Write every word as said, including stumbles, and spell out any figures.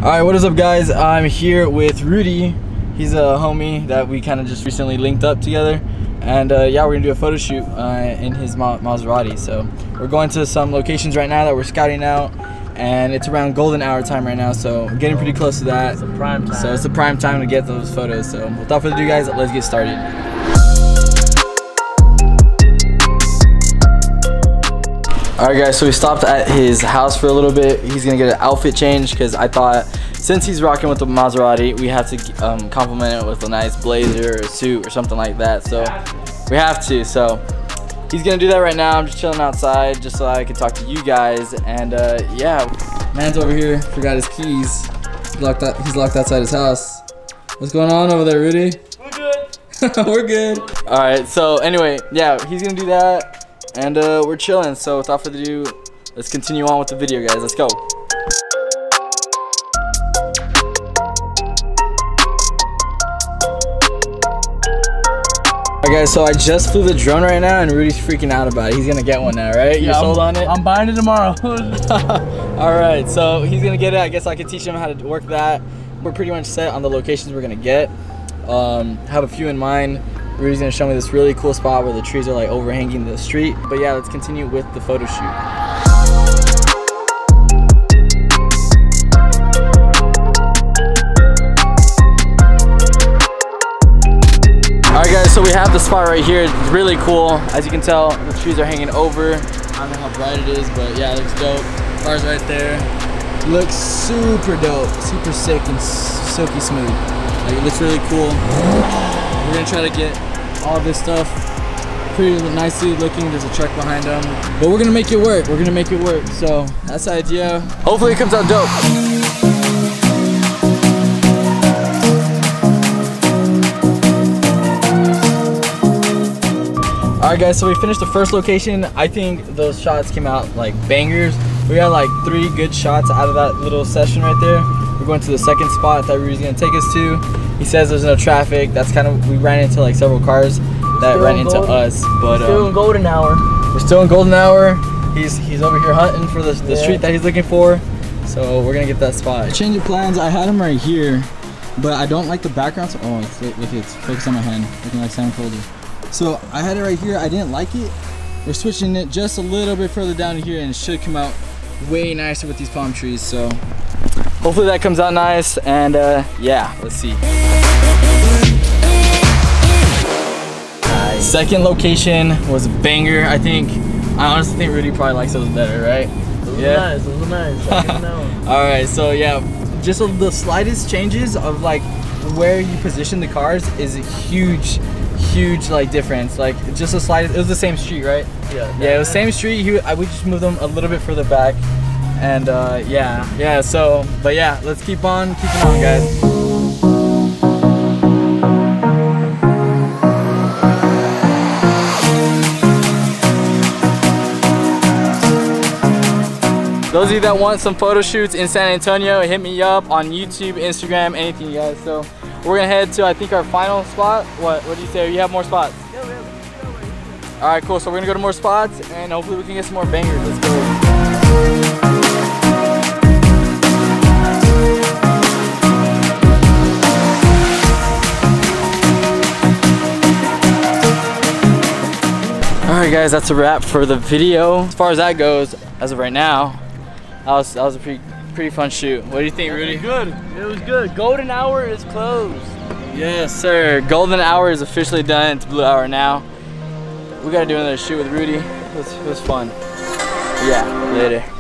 Alright, what is up guys? I'm here with Rudy. He's a homie that we kind of just recently linked up together. And uh, yeah, we're gonna do a photo shoot uh, in his Ma Maserati. So we're going to some locations right now that we're scouting out. And it's around golden hour time right now, so we're getting pretty close to that. It's a prime time. So it's the prime time to get those photos. So without further ado guys, let's get started. Alright guys, so we stopped at his house for a little bit. He's gonna get an outfit change because I thought since he's rocking with the Maserati, we have to um, compliment it with a nice blazer or a suit or something like that. So we have to. So he's gonna do that right now. I'm just chilling outside just so I can talk to you guys. And uh, yeah, man's over here, forgot his keys. He's locked, out, he's locked outside his house. What's going on over there, Rudy? We're good. We're good. Alright, so anyway, yeah, he's gonna do that. And uh, we're chilling, so without further ado, let's continue on with the video, guys. Let's go. Alright guys, so I just flew the drone right now and Rudy's freaking out about it. He's gonna get one now, right? You're yeah, sold I'm, on it? I'm buying it tomorrow. Alright, so he's gonna get it. I guess I could teach him how to work that. We're pretty much set on the locations we're gonna get. Um, have a few in mind. Rudy's gonna show me this really cool spot where the trees are like overhanging the street. But yeah, let's continue with the photo shoot. Alright guys, so we have the spot right here. It's really cool. As you can tell, the trees are hanging over. I don't know how bright it is, but yeah, it looks dope. Car's right there. It looks super dope, super sick and silky smooth. Like, it looks really cool. We're gonna try to get all this stuff pretty nicely looking. There's a truck behind them, but we're gonna make it work. We're gonna make it work. So that's the idea. Hopefully it comes out dope. Alright guys, so we finished the first location. I think those shots came out like bangers. We got like three good shots out of that little session right there. We're going to the second spot that Rudy's gonna take us to. He says there's no traffic. That's kind of, we ran into like several cars that still ran into golden, us. But still um, in golden hour. We're still in golden hour. He's he's over here hunting for the, the yeah. street that he's looking for. So we're gonna get that spot. Change of plans. I had him right here, but I don't like the background. So, oh, it's, look, it's focused on my hand, looking like Sam Folder. So I had it right here. I didn't like it. We're switching it just a little bit further down here, and it should come out way nicer with these palm trees. So hopefully that comes out nice. And uh, yeah, let's see. Nice. Second location was a banger. I think, I honestly think Rudy probably likes those better, right? Those yeah. are nice. Those are nice. I didn't know. All right, so yeah, just the slightest changes of like where you position the cars is a huge. huge like difference. Like just a slight, it was the same street, right? Yeah. Yeah, it was same street. He, I, we just moved them a little bit further back, and uh, yeah, yeah. So, but yeah, let's keep on keeping on, guys. Those of you that want some photo shoots in San Antonio, hit me up on YouTube, Instagram, anything, guys. So we're gonna head to, I think, our final spot. What? What do you say? You have more spots? Yeah, we have, we have All right, cool. So we're gonna go to more spots, and hopefully we can get some more bangers. Let's go. All right, guys, that's a wrap for the video. As far as that goes, as of right now, that was that was a pretty pretty fun shoot. What do you think, Rudy? It was good. It was good. Golden hour is closed. Yes, sir. Golden hour is officially done. It's blue hour now. We gotta do another shoot with Rudy. It was, it was fun. Yeah, later.